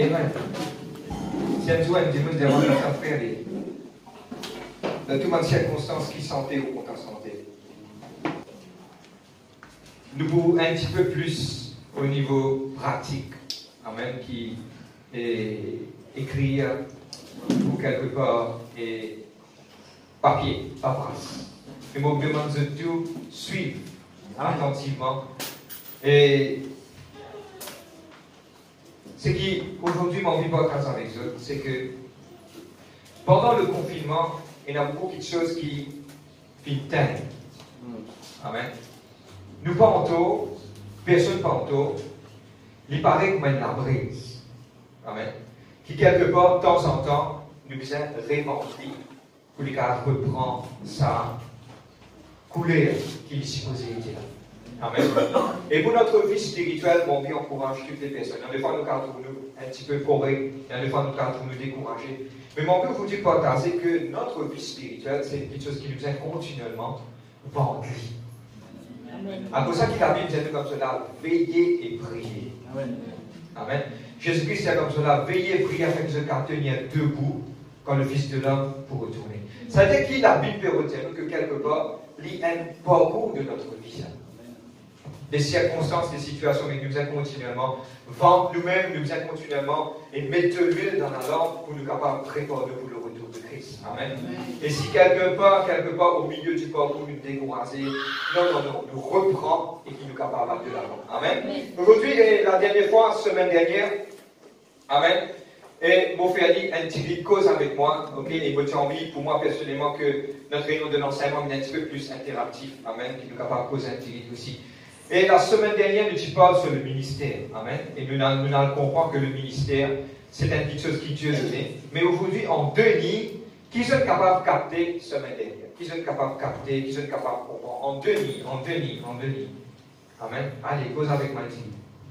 Amen. Si un jour, un dimanche, devant notre frère, dans toutes les circonstances qui santé ou contre santé, nous pouvons un petit peu plus au niveau pratique, amen, qui est écrire ou quelque part et papier, paperasse. Et je me demande de tout suivre attentivement. Et ce qui, aujourd'hui, m'envie pas grâce avec eux, c'est que pendant le confinement, il y a beaucoup de choses qui teignent. Amen. Nous partons, personne partons, il paraît comme une brise. Amen. Qui, quelque part, de temps en temps, nous besoin réinventer pour les cas reprendre sa couleur qui est supposée être là. Amen. Et pour notre vie spirituelle, mon Dieu encourage toutes les personnes. Il y a des fois, nous cadrons nous un petit peu correct, il y a des fois, nous cadrons nous décourager. Mais mon Dieu vous dit partager que notre vie spirituelle, c'est quelque chose qui nous est continuellement vendu. À cause ça qu'il a bien dit comme cela, veillez et priez. Amen. Amen. Jésus-Christ est comme cela, veillez et priez afin que je puisse tenir debout quand le Fils de l'homme pour retourner. Ça veut dire qu'il a bien retenir que quelque part, il y a un parcours de notre vie. Les circonstances, les situations, mais nous faisons continuellement, vendre nous-mêmes, nous faisons continuellement, et mettre de l'huile dans la lampe pour nous capables de préparer pour le retour de Christ. Amen. Et si quelque part, au milieu du parcours, nous décourager, non, nous reprend et qui nous capables de l'avant. Amen. Aujourd'hui, la dernière fois, semaine dernière, Amen. Et mon frère dit un petit cause avec moi, ok, et j'ai envie pour moi personnellement que notre réunion de l'enseignement est un petit peu plus interactif, amen, qui nous capable de causer un petit aussi. Et la semaine dernière, nous parlons sur le ministère, amen, et nous allons comprendre que le ministère, c'est une petite chose qui Dieu donné. Mais aujourd'hui, en deux nids, qui sont capables de capter semaine dernière, qui sont capables de capter, qui sont capables de comprendre, en deux nids. Amen. Allez, cause avec moi ici.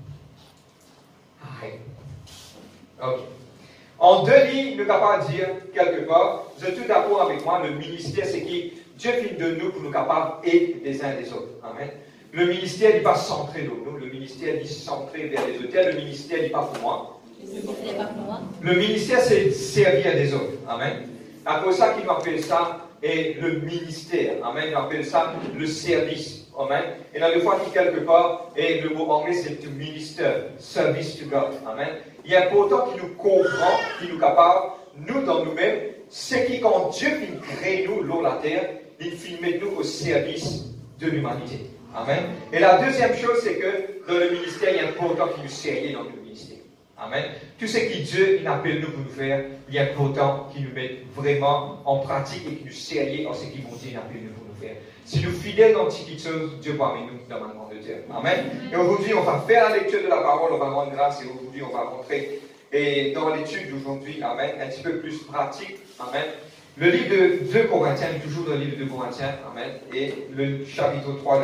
Ok. En deux lignes, nous sommes capables de dire quelque part, vous êtes tout d'accord avec moi, le ministère, c'est qui Dieu fait de nous pour nous capables et des uns des autres. Amen. Le ministère n'est pas centré sur nous, le ministère est centré vers les autres. Le ministère n'est pas pour moi. Le ministère, c'est servir des autres. Amen. À cause de ça qu'il m'appelle ça, et le ministère. Amen. Il appelle ça le service. Amen. Et là, des fois, quelque part, et le mot anglais, c'est to minister, service to God. Amen. Il est important qu'il nous comprend, qu'il nous capable, nous dans nous-mêmes, c'est qui, quand Dieu crée nous, l'eau, la terre, il met nous au service de l'humanité. Amen. Et la deuxième chose, c'est que dans le ministère, il est important qu'il nous serve dans le ministère. Amen. Tout ce que Dieu il appelle nous pour nous faire, il est important qu'il nous mette vraiment en pratique et qu'il nous serve en ce qu'il Dieu appelle nous pour nous faire. Si nous fidèles dans petites choses, Dieu parmi nous dans le monde de Dieu. Amen. Et aujourd'hui, on va faire la lecture de la parole, on va rendre grâce et aujourd'hui, on va rentrer dans l'étude d'aujourd'hui, amen, un petit peu plus pratique. Amen. Le livre de 2 Corinthiens, toujours dans le livre de Corinthiens, amen, et le chapitre 3,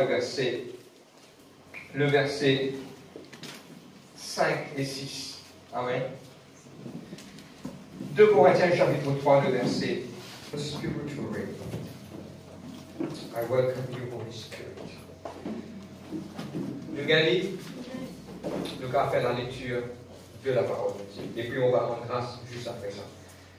le verset 5 et 6. Amen. 2 Corinthiens, chapitre 3, le verset spiritual reading. I welcome you, Holy Spirit. Nous gagnons, nous allons faire la lecture de la parole de Dieu. Et puis on va rendre grâce juste après ça.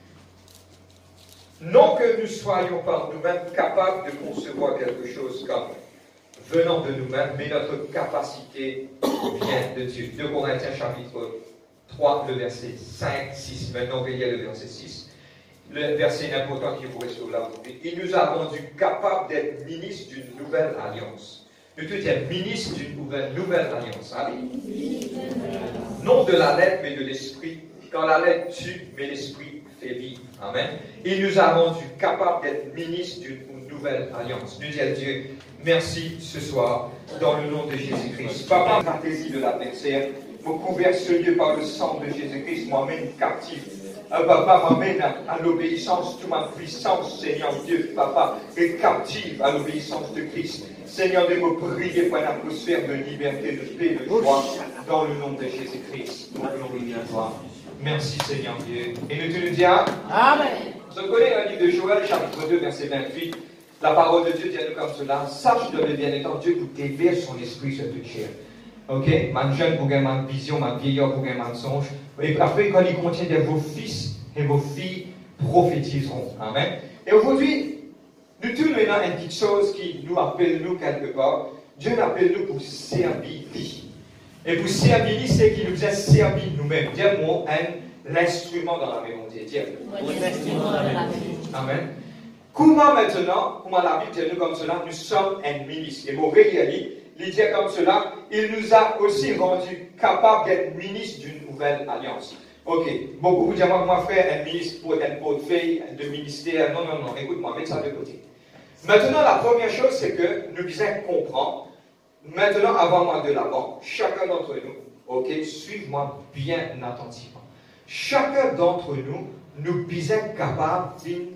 Non que nous soyons par nous-mêmes capables de concevoir quelque chose comme venant de nous-mêmes, mais notre capacité vient de Dieu. 2 Corinthiens chapitre 3, le verset 5, 6. Maintenant, veillez le verset 6. Le verset important qui vous reste là aujourd'hui. Il nous a rendus capables d'être ministres d'une nouvelle alliance. Nous tous sommes ministres d'une nouvelle alliance. Allez. Non de la lettre, mais de l'esprit. Quand la lettre tue, mais l'esprit fait vivre. Amen. Il nous a rendus capables d'être ministres d'une nouvelle alliance. Nous disons à Dieu, merci ce soir, dans le nom de Jésus-Christ. Papa, stratégie de l'adversaire, me couvert ce lieu par le sang de Jésus-Christ, moi-même captif. Papa, m'amène à l'obéissance, toute ma puissance, Seigneur Dieu, Papa, est captive à l'obéissance de Christ. Seigneur Dieu, me prier pour une atmosphère de liberté, de paix, de joie, dans le nom de Jésus-Christ. Nous glorifions toi. Merci Seigneur Dieu. Et nous te le disons. Amen. Vous connaissez un livre de Joël, chapitre 2, verset 28. La parole de Dieu dit à nous comme cela. Sache de le bien-étant Dieu pour déverser son esprit sur toute chair. Ok? Ma jeune pour gagner ma vision, ma vieillard pour gagner ma songe. Et après, quand il contient dire vos fils et vos filles prophétiseront. Amen. Et aujourd'hui, nous tous, nous avons une petite chose qui nous appelle, nous, quelque part. Dieu nous appelle nous pour servir lui. Et pour servir lui, c'est qu'il nous a servi nous-mêmes. Dis-moi, l'instrument dans la maison de Dieu. L'instrument dans la maison. Amen. Comment maintenant, comment la Bible dit comme cela, nous sommes un ministre. Et mon réel, il dit comme cela, il nous a aussi rendu capables d'être ministres d'une nouvelle alliance. Ok, beaucoup vous disent, moi, frère, un ministre pour être un portefeuille de ministère. Non, non, non, écoute-moi, mets ça de côté. Maintenant, la première chose, c'est que nous devons comprendre. Maintenant, avant-moi de l'avant, chacun d'entre nous, ok, suive-moi bien attentivement. Chacun d'entre nous, nous sommes capables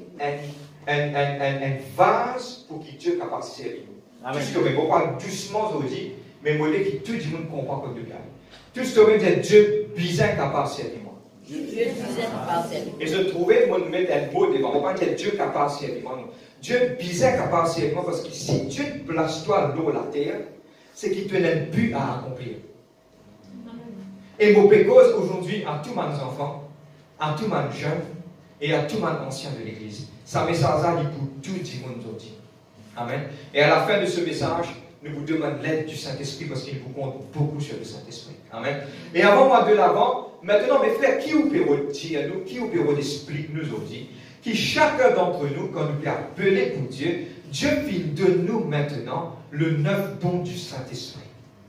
d'un vase pour que Dieu capable de servir nous. Tout ce que je parle doucement aujourd'hui, mais je dis que tout le monde comprend comme Dieu gagne. Tout ce que je dis, Dieu est capable de servir moi. Et je trouvais, moi, de mettre un mot devant. On parle de Dieu capable de servir moi. Dieu est capable de servir moi parce que si Dieu place toi l'eau la terre, c'est qu'il te donne un but à accomplir. Et mon pécose aujourd'hui à tous mes enfants, à tous mes jeunes et à tous mes anciens de l'Église. Ça message là pour tout le monde aujourd'hui. Amen. Et à la fin de ce message, nous vous demandons l'aide du Saint-Esprit parce qu'il vous compte beaucoup sur le Saint-Esprit. Amen. Et avant moi de l'avant, maintenant mes frères, qui vous peut dire nous, qui vous peut expliquer nous aujourd'hui, qui chacun d'entre nous, quand nous peut appeler pour Dieu, Dieu vient de nous maintenant le 9 don du Saint-Esprit.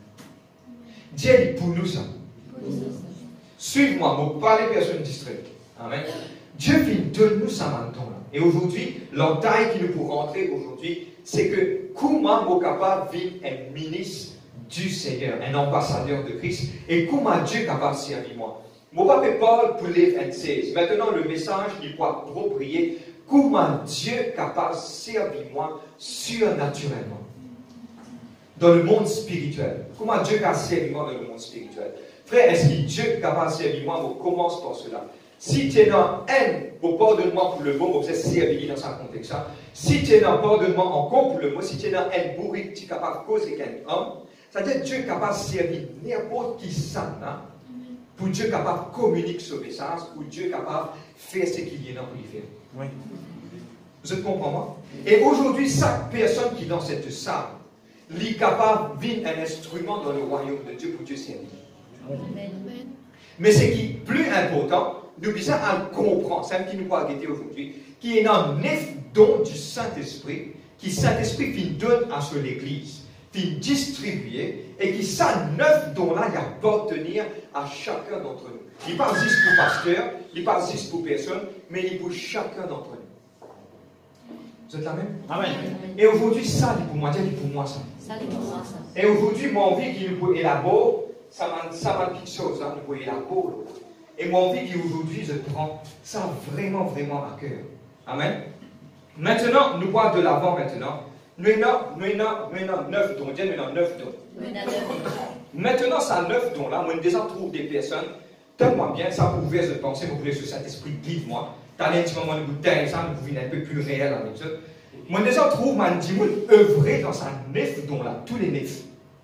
Dieu dit pour nous ça. Suive-moi, vous parlez personne distraite. Amen. Dieu vient de nous ça maintenant. Et aujourd'hui, l'entaille qui nous pour rentrer aujourd'hui, c'est que comment nous sommes capables de vivre un ministre du Seigneur, un ambassadeur de Christ, et comment Dieu est capable de servir moi. Mon papa Paul pour lire 16. Maintenant, le message il faut approprier comment Dieu est capable de servir moi surnaturellement. Dans le monde spirituel. Comment Dieu est capable de servir moi dans le monde spirituel. Frère, est-ce que Dieu est capable de servir moi? On commence par cela. Si tu es dans haine, pardonne-moi pour le mot, vous êtes servi dans ce contexte. Si tu es dans pardonne-moi encore pour le mot, si tu es dans haine bourrique, tu es capable de causer qu'un homme, c'est-à-dire Dieu est capable de servir n'importe qui ça, pour Dieu est capable de communiquer ce message, pour Dieu est capable de faire ce qu'il y a dans pour lui faire. Oui. Vous comprenez moi? Et aujourd'hui, chaque personne qui est dans cette salle, est capable de vivre un instrument dans le royaume de Dieu pour Dieu servir. Amen. Mais ce qui est plus important, nous devons comprendre, c'est ce qui nous va guetter aujourd'hui, qu'il y a un 9 dons du Saint-Esprit, qui Saint-Esprit qui donne à l'Église, qui distribue, et qui ça 9 dons-là, il appartenir à chacun d'entre nous. Il ne parle pas juste pour pasteur, il ne parle pas juste pour personne, mais il est pour chacun d'entre nous. Vous êtes là même? Amen. Et aujourd'hui, ça, il est pour moi, il est pour moi ça. Et aujourd'hui, mon envie qu'il nous élabore, ça m'a une petite chose, nous pouvons élaborer. Et mon envie qu'aujourd'hui, je prends ça vraiment, vraiment à cœur. Amen. Maintenant, nous voyons de l'avant maintenant. Nous avons 9 dons. Dieu, nous avons 9 dons. Maintenant, ça 9 dons-là, moi, déjà trouve des personnes, donne-moi bien, ça vous pouvez se penser, vous voulez ce Saint-Esprit, guide-moi. Dans un petit moment de bouteille, ça, vous venez un peu plus réel avec ça. Moi, déjà trouve, moi, dis moi, œuvrer dans sa 9 dons-là, tous les 9.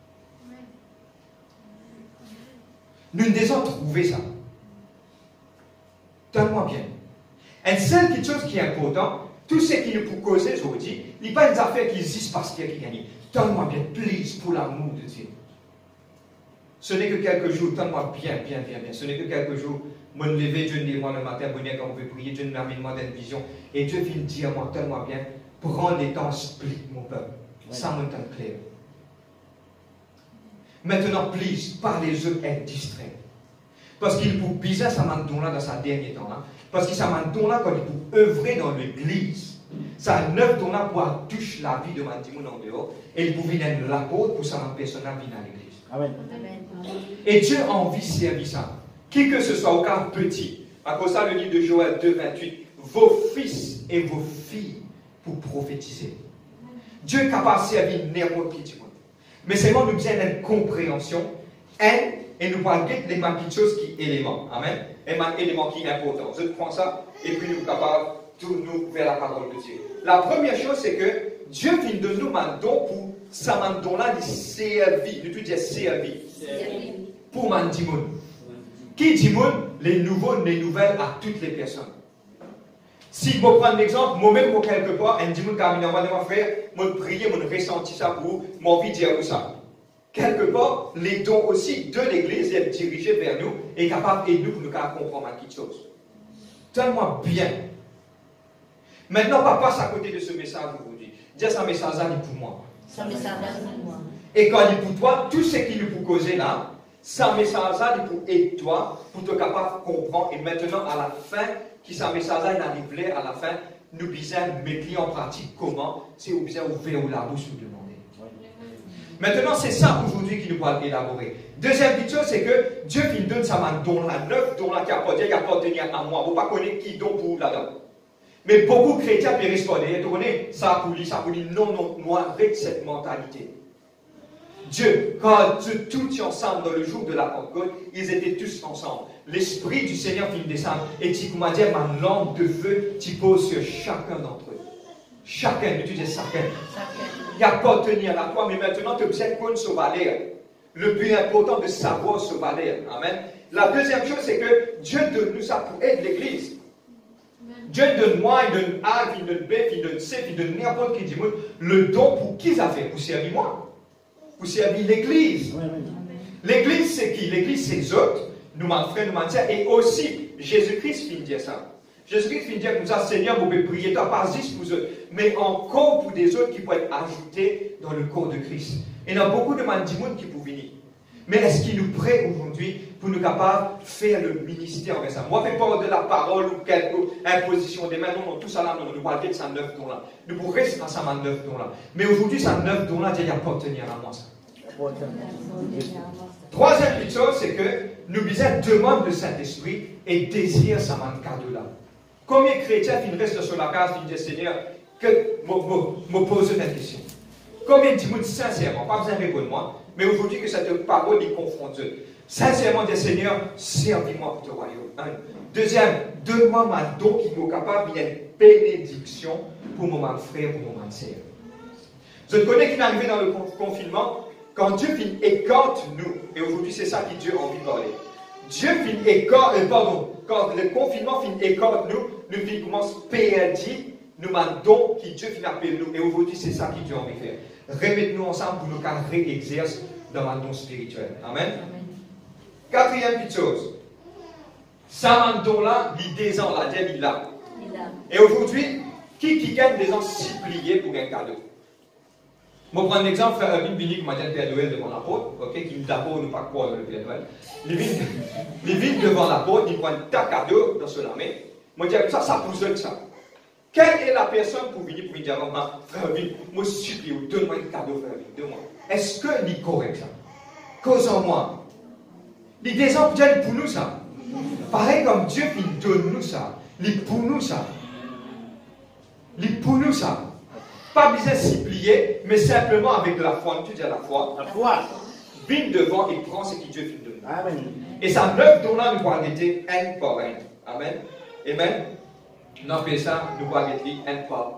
Nous déjà trouvé ça. Donne-moi bien. Et seule quelque chose qui est important, tout ce qui nous peut causer aujourd'hui, il n'y a pas des affaires qui existent parce qu'il y a qui gagne. Donne-moi bien, please, pour l'amour de Dieu. Ce n'est que quelques jours, donne-moi bien. Ce n'est que quelques jours. Moi, me lever, Dieu me dit, moi, le matin, quand on veut prier, Dieu me ramène moi dans une vision. Et Dieu vient dire à moi, donne-moi bien, prends les temps, explique mon peuple. Ça me donne clair. Maintenant, please, parlez-eux, être distrait. Parce qu'il faut bizarre, ça m'a donné là dans sa dernier temps. Là. Parce que ça m'a donné là quand il faut œuvrer dans l'église. Ça a 9 dons là pour toucher la vie de ma dimoun en dehors. Et il faut venir l'apôtre pour ça ma personne venir à l'église. Amen. Et Dieu a envie de servir ça. Qui que ce soit au cas petit. À cause de ça, le livre de Joël 2, 28. Vos fils et vos filles pour prophétiser. Dieu est capable de servir n'importe qui. Mais seulement nous avons une compréhension. Et nous parlons des petites choses qui sont éléments. Amen. Et un élément qui est important. Je prends ça et puis nous sommes capables de nous vers la parole de Dieu. La première chose, c'est que Dieu vient de nous un don pour ça, un don-là, il servir. Nous tout dire servir. Pour man dimoun. Qui dimoun? les nouvelles à toutes les personnes. Si je prends un exemple, moi-même, pour quelque part, je dis, mon frère, mon prier, mon ressenti ça pour mon envie de dire ça. Quelque part, les dons aussi de l'Église est dirigés vers nous et capable de nous pour nous comprendre quelque chose. Donne-moi bien. Maintenant, on va passer à côté de ce message aujourd'hui. Dis ce message-là, il est pour moi. Ce message-là, c'est pour moi. Et quand il est pour toi, tout ce qui nous peut causer là, ce message-là, il est pour aider toi, pour te capable de comprendre. Et maintenant, à la fin, qui ce message-là, il arrive à la fin, nous besoin mettre en pratique comment, c'est au besoin ouvrir la bouche pour demander. Maintenant, c'est ça aujourd'hui qui nous va élaborer. Deuxième petite chose, c'est que Dieu qui nous donne sa main don là, 9 dons là qui appartiennent à moi. Vous ne pouvez pas connaître qui don pour là-dedans. Mais beaucoup de chrétiens peuvent répondre, ça pour lui, non, moi, avec cette mentalité. Dieu, quand Dieu tout ensemble dans le jour de la Pentecôte, ils étaient tous ensemble. L'Esprit du Seigneur finit descendre et tu comment dire, ma lampe de feu, tu poses sur chacun d'entre eux. Chacun, tu dis chacun. Il appartient à toi, mais maintenant tu observes qu'on se valère. Le plus important de savoir se valère. Amen. La deuxième chose, c'est que Dieu donne nous ça pour aider l'Église. Dieu donne moi, il donne A, il donne B, il donne C, il donne n'importe qui dit le don pour qui ça fait? Pour servir moi. Pour servir l'Église. L'Église, c'est qui? L'Église, c'est les autres, nous m'en frères, nous m'en sœurs, et aussi Jésus-Christ finit dire ça. Jésus-Christ finit dire comme ça, Seigneur, vous pouvez prier, pas juste pour eux, mais encore pour des autres qui peuvent être ajoutés dans le corps de Christ. Et il y a beaucoup de monde qui peuvent venir. Mais est-ce qu'il nous prête aujourd'hui pour nous capables de faire le ministère avec ça? Moi, je ne fais pas de la parole ou quelque imposition des mains. Non, tout ça là, nous parlons de ça 9 dons là. Nous pourrons rester à ça 9 dons là. Mais aujourd'hui, ça 9 dons là, il y a appartenir à moi ça. Troisième petite chose, c'est que nous besoin demande le Saint-Esprit et désire ça cadeau là. Combien de chrétiens qui restent sur la case qui disent Seigneur, que me pose une question? Combien de gens sincèrement, pas besoin de répondre moi, mais aujourd'hui que cette parole est confrontée. Sincèrement, dire Seigneur, servis-moi pour ton royaume. Un. Deuxième, donne-moi ma don qui m'est capable d'une bénédiction pour mon frère, pour mon sœur. Je connais qu'il est arrivé dans le confinement, quand Dieu finit écarte nous, et aujourd'hui c'est ça que Dieu a envie de parler. Dieu finit écarte, quand le confinement finit écarte nous, nous finit commence perdre, nous mandons qui Dieu finit appeler nous, et aujourd'hui c'est ça que Dieu a envie de faire. Remettez-nous ensemble pour nous réexercer dans un don spirituel. Amen. Quatrième petite chose. Ça don là, l'idée en la tête, il là. Et aujourd'hui, qui gagne des gens suppliés pour un cadeau? Je vais prendre un exemple, frère Abin Bini qui m'a dit Père Noël devant la porte, ok, qui d'abord ne pas croire dans le Père Noël. Il vient devant la porte, il prend ta cadeau dans son main. Moi, je dis ça pour ça. Quelle est la personne pour venir pour me dire, frère Abin, moi, supplie, donne-moi un cadeau, frère Abin, donne-moi. Est-ce que c'est correct ça? Cause en moi. L'idée c'est pour nous ça. Pareil comme Dieu il donne nous ça. Il pour nous ça. Il pour nous ça. Pas besoin de s'y plier, mais simplement avec de la foi. Tu dis la foi. La foi. Vine devant et prend ce que Dieu te donne. Amen. Et ça 9 dons là, nous pouvons arrêter un par un. Amen. Amen. Non, mais ça, nous pouvons arrêter un par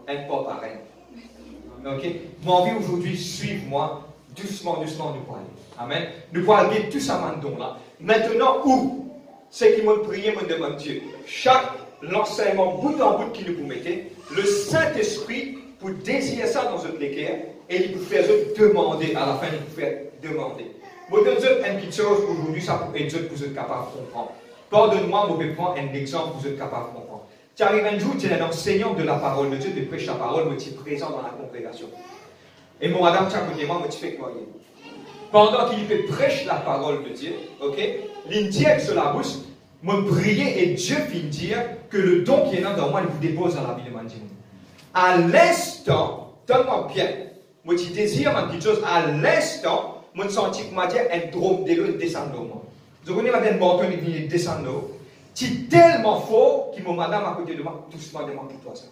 un. Ok? Mon envie aujourd'hui, suive-moi. Doucement, nous pouvons aller. Amen. Nous pouvons arrêter tout ça don là. Maintenant, où? C'est qui m'ont prié, m'ont demandé Dieu. Chaque l'enseignement bout en bout qui nous mettez, le Saint-Esprit pour désirer ça dans notre cœur et il peut faire demander, à la fin il peut faire demander. Je donne une petite chose aujourd'hui, ça pour être pour être capable de comprendre. Pardonne-moi, je vais prendre un exemple pour être capable de comprendre. Tu arrives un jour, tu es un enseignant de la parole de Dieu, tu prêches la parole, tu es présent dans la congrégation. Et mon madame, tu as côté moi, tu fais quoi? Pendant qu'il prêche la parole de Dieu, ok, il dit sur la bouche, mon prier et Dieu vient dire que le don qui est là dans moi, il vous dépose dans la vie de mon Dieu. À l'instant, donne-moi bien, moi tu désires ma petite chose, à l'instant, moi senti que m'a dit un drôme de l'eau descend dans moi. Je connais ma bien bâton qui vient descendre l'eau. C'est tellement fort que mon madame à côté de moi, doucement demande pour toi ça.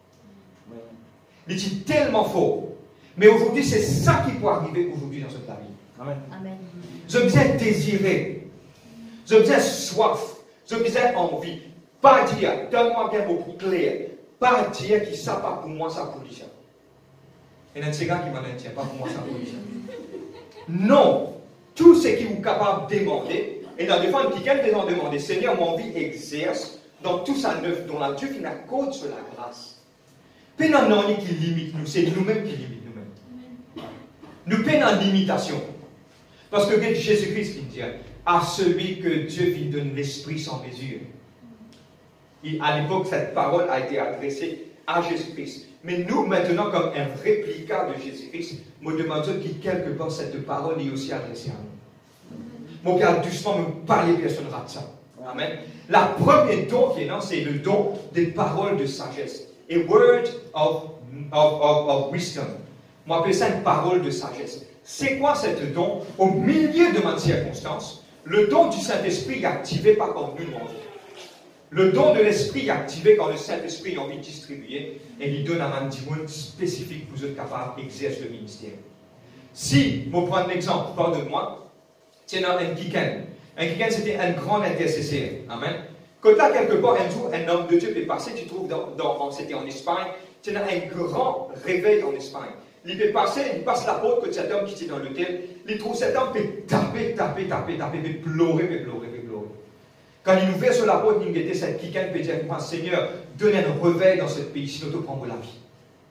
Mais c'est tellement fort. Mais aujourd'hui, c'est ça qui peut arriver aujourd'hui dans cette vie. Amen. Amen. Je me disais désirer. Je me disais soif. Je me disais envie. Pas dire, donne-moi bien beaucoup clair. Pas dire que ça pas pour moi, ça pour lui. Et il y a des gens qui m'en disent, pas pour moi, ça pour lui. Non. Tout ce qui vous est capable de demander, Et dans le fond, quelqu'un peut en demander, Seigneur, mon vie exerce dans tout sa neuf, dont la Dieu qui n'accorde sur la grâce. Pas dans l'ennui qui limite nous, c'est nous-mêmes qui limite nous-mêmes. Nous peinons en limitation. Parce que Jésus-Christ qui dit, à celui que Dieu vit donne l'esprit sans mesure. À l'époque, cette parole a été adressée à Jésus-Christ. Mais nous, maintenant, comme un réplica de Jésus-Christ, nous demandons que quelque part cette parole est aussi adressée à nous. Mon père, doucement, me parler personne de ça. Amen. La première don qui est là, c'est le don des paroles de sagesse. A word of wisdom. Moi, j'appelle ça une parole de sagesse. C'est quoi cette don? Au milieu de ma circonstance, le don du Saint-Esprit est activé par quand nous demandons. Le don de l'Esprit est activé quand le Saint-Esprit a envie de distribuer et il donne à un monde spécifique pour être capable d'exercer le ministère. Si, je prends un exemple, pardonne-moi, c'est dans un Kiken. Un Kiken, c'était un grand intercesseur. Amen. Quand là, quelque part, un jour, un homme de Dieu est passé, tu trouves, c'était en Espagne, c'est un grand réveil en Espagne. Il peut passer, il passe la porte que cet homme qui était dans l'hôtel, il trouve cet homme peut taper, peut pleurer. Quand il ouvert sur la porte, il était cette quelqu'un peut dire, Seigneur, donne un réveil dans ce pays, sinon tu prends la vie.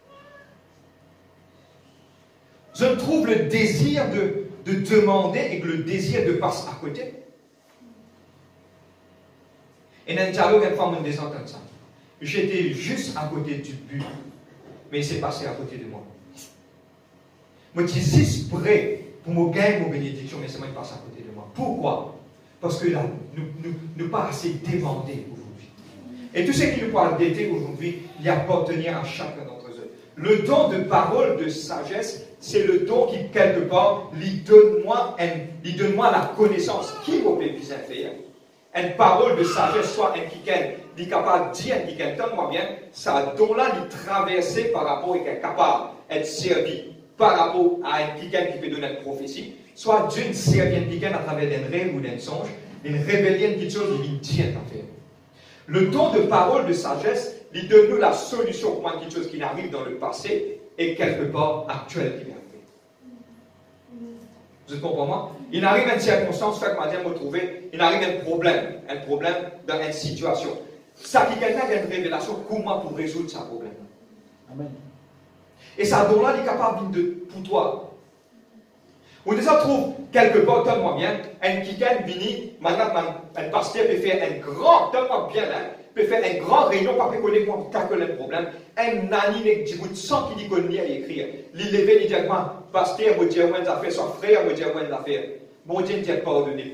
Je trouve le désir de demander et que le désir de passer à côté. Et dans le dialogue, une femme me descend comme ça. J'étais juste à côté du but, mais il s'est passé à côté de moi. Je suis prêt pour me gagner mon bénédiction, mais c'est moi qui passe à côté de moi. Pourquoi? Parce que là, nous pas assez demandé aujourd'hui. Et tout ce qui nous parle d'aider aujourd'hui, il appartenait à chacun d'entre eux. Le don de parole de sagesse, c'est le don qui, quelque part, lui donne-moi la connaissance qui vous peut plus faire. Une parole de sagesse, soit un kiken, il est capable de dire un kiken, donne-moi bien, ça don-là, il traversé par rapport à être capable d'être servi par rapport à un kiken qui peut donner une prophétie, soit d'une servie kiken à travers d'un rêve ou d'un songe, une rébellion quelque chose qui tient à faire. Le don de parole de sagesse, il donne nous la solution pour quelque chose qui arrive dans le passé et quelque part actuel qui vient arriver. Vous comprenez moi? Il arrive une circonstance, fait que madame me trouver, il arrive un problème dans une situation. Ça qui quelqu'un a une révélation, comment pour résoudre ce problème? Amen. Et ça don-là, il est capable de pour toi. On déjà trouve quelque part, donne-moi bien, un kikan vini, maintenant, un pasteur peut faire un grand, donne-moi bien, peut faire un grand réunion, pas connaître moi, tackle le problème, un nani ne dit, sans qu'il y connaît à écrire. Il lever, il dit, pasteur, vous dire, vous affaires, son frère, vous dire, vous affaires. Bon Dieu dit, pardonnez.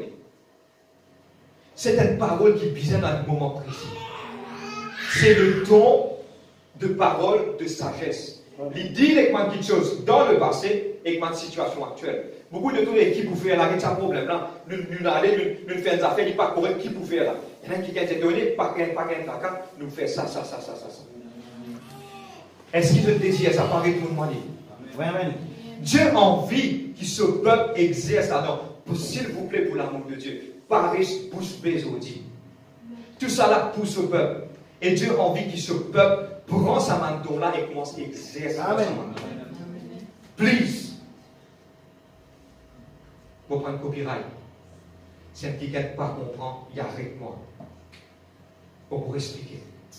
C'est une parole qui vise dans un moment précis. C'est le don de parole de sagesse. Il dit quelque chose dans le passé et une situation actuelle. Beaucoup de tous les qui pouvaient faire là, avec ce problème-là, nous allons faire des affaires, il pas correct, qui pouvait faire là. Il y en a qui ont donné, pas qu'un tracas, nous fait ça. Est-ce qu'il veut désire ça? Pas répondre-moi. Dieu a envie que ce peuple exerce là-dedans. S'il vous plaît, pour l'amour de Dieu, Paris pousse Bézodi. Tout ça là pousse au peuple. Et Dieu a envie que ce peuple prend sa main là et commence à exercer sa main. Please. Pour prendre copyright. Si un petit gars ne pas comprend, il arrête moi. Pour vous expliquer.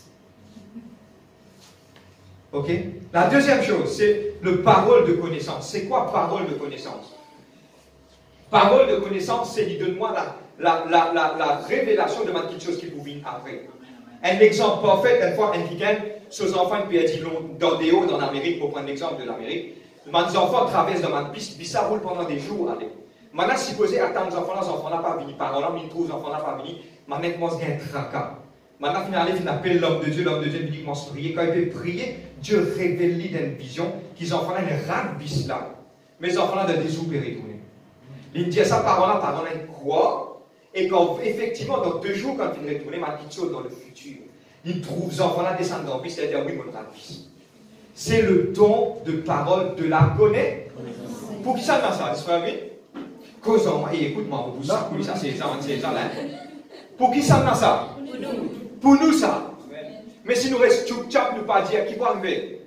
Ok? La deuxième chose, c'est le parole de connaissance. C'est quoi parole de connaissance? Parole de connaissance, c'est lui donne-moi la révélation de quelque chose qui vous vient après. Un exemple parfait, une fois, un week-end, ses enfants, puis il dit dans des hauts, dans l'Amérique, pour prendre l'exemple de l'Amérique, mes enfants traversent dans ma piste, puis ça roule pendant des jours. Allez. Maintenant, supposé attendre les enfants-là pas venus. Par exemple, ils trouvent les enfants-là pas venus, maintenant, ils commencent à un tracas. Maintenant, finalement, il appelle l'homme de Dieu il dit commence à prier. Quand il peut prier, Dieu révèle lui d'une vision qu'ils enfants-là ne ratent bis là. Mais les enfants-là de désopérer. Il dit ça, parole-là, croit. Et quand, effectivement, dans 2 jours, quand il retourne, ma petite chose dans le futur, il trouve les enfants-là descendre dans le bis, c'est-à-dire, oui, mon ravis. C'est le don de parole de la connaître. Pour qui ça dans ça? C'est vrai? Cause-moi, et écoute-moi, vous ça, pour ça, c'est ça, là. Pour qui ça dans ça? Pour nous, ça. Mais si nous restons tchoup-tchap, nous pas dire, qui va arriver?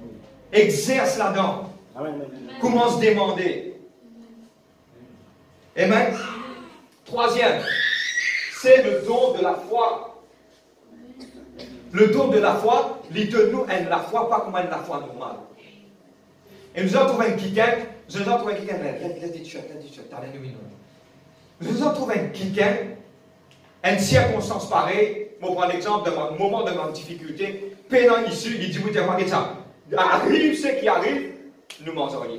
Exerce là-dedans. Commence à demander. Amen. Troisième, c'est le don de la foi. Le don de la foi, il donne nous la foi, pas comme la foi normale. Et nous avons trouvé un kicken, nous avons trouvé un kicken, nous avons trouvé un kicken, une circonstance pareille, je prends l'exemple d'un moment de ma difficulté, pénant issu, il dit, vous dites, ça, arrive ce qui arrive, nous mangeons là.